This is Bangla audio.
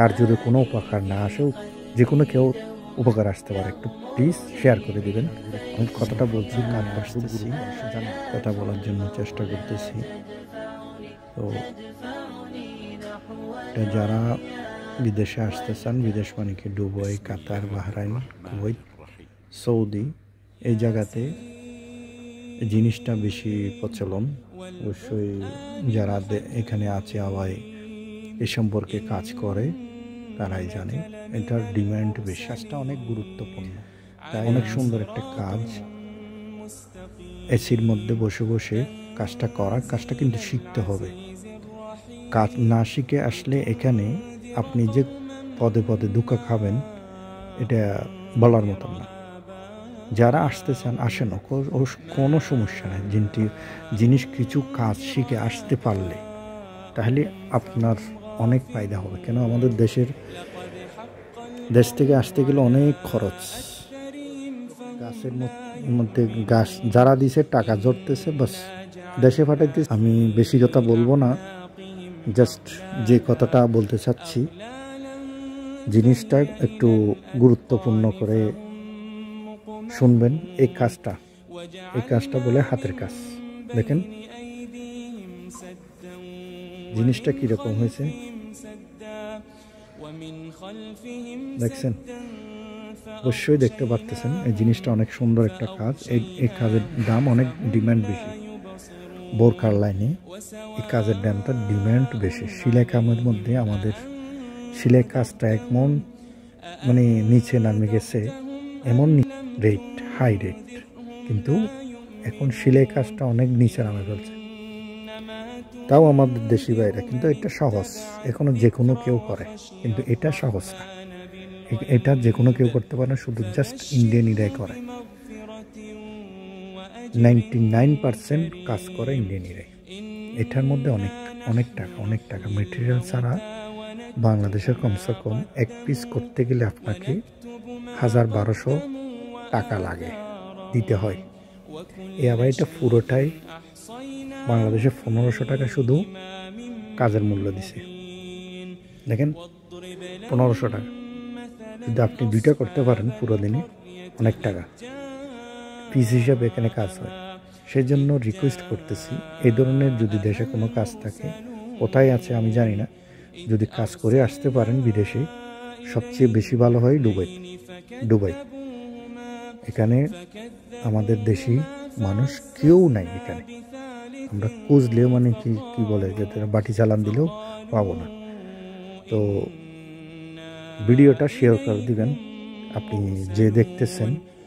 তার যদি কোনো উপকার না আসেও যে কোনো কেউ উপকার আসতে পারে। একটু প্লিজ শেয়ার করে দিবেন। আমি কথাটা বলছি কাজ আসতেছি, কথা বলার জন্য চেষ্টা করতেছি। তো যারা বিদেশে আসতে চান, বিদেশ মানে কি Dubai, Qatar, Bahrain, Kuwait, Saudi, এই জায়গাতে জিনিসটা বেশি প্রচলন। অবশ্যই যারা এখানে আছে আবার এ সম্পর্কে কাজ করে তারাই জানে এটার ডিমান্ড বেশি। কাজটা অনেক গুরুত্বপূর্ণ, তাই অনেক সুন্দর একটা কাজ। এসির মধ্যে বসে বসে কাজটা করা, কাজটা কিন্তু শিখতে হবে। কাজ না শিখে আসলে এখানে আপনি যে পদে পদে ধোঁকা খাবেন এটা বলার মতন না। যারা আসতে চান আসেন, কোনো সমস্যা নেই। জিনিস কিছু কাজ শিখে আসতে পারলে তাহলে আপনার অনেক ফায়দা হবে। কেন আমাদের দেশ থেকে আসতে গেলে অনেক খরচ। গাছের মধ্যে গাছ যারা দিছে টাকা জড়তেছে, বাস দেশে পাঠাইতেছে। আমি বেশি কথা বলবো না, জাস্ট যে কথাটা বলতে চাচ্ছি জিনিসটা একটু গুরুত্বপূর্ণ করে শুনবেন। এই কাজটা বলে হাতের কাজ। দেখেন জিনিসটা কিরকম হয়েছে, দেখছেন? অবশ্যই দেখতে পারতেছেন এই জিনিসটা অনেক সুন্দর একটা কাজ। এই কাজের দাম অনেক ডিমান্ড বেশি। বোরকার লাইনে এই কাজের দামটা ডিমান্ড বেশি। সেলাই কামের মধ্যে আমাদের সেলাই কাজটা এমন মানে নিচে নামে গেছে, এমন রেট, হাই রেট, কিন্তু এখন সেলাই কাজটা অনেক নিচে নামে ফেলছে। তাও আমাদের দেশি ভাইরা, কিন্তু এটা সহজ, এখনো যে কোনো কেউ করে, কিন্তু এটা সহজ না। এটা যে কোনো কেউ করতে পারে না, শুধু জাস্ট ইন্ডিয়ানিরাই করে। 99% কাজ করে ইন্ডিয়ানিরাই। এটার মধ্যে অনেক টাকা মেটেরিয়াল ছাড়া বাংলাদেশের কমসে কম এক পিস করতে গেলে আপনাকে 1000-1200 টাকা লাগে, দিতে হয়। আবার এটা পুরোটাই বাংলাদেশে 1500 টাকা শুধু কাজের মূল্য দিছে। দেখেন 1500 টাকা যদি আপনি 2টা করতে পারেন পুরো দিনে, অনেক টাকা পিস হিসাবে এখানে কাজ হয়। সেই জন্য রিকোয়েস্ট করতেছি, এই ধরনের যদি দেশে কোনো কাজ থাকে, কোথায় আছে আমি জানি না, যদি কাজ করে আসতে পারেন বিদেশে, সবচেয়ে বেশি ভালো হয় দুবাই। এখানে আমাদের দেশি মানুষ কেউ নাই এখানে। আমরা খুঁজলেও মানে কি বলে যে বাটি চালান দিলেও পাবো না। তো ভিডিওটা শেয়ার করে দিবেন। আপনি যে দেখতেছেন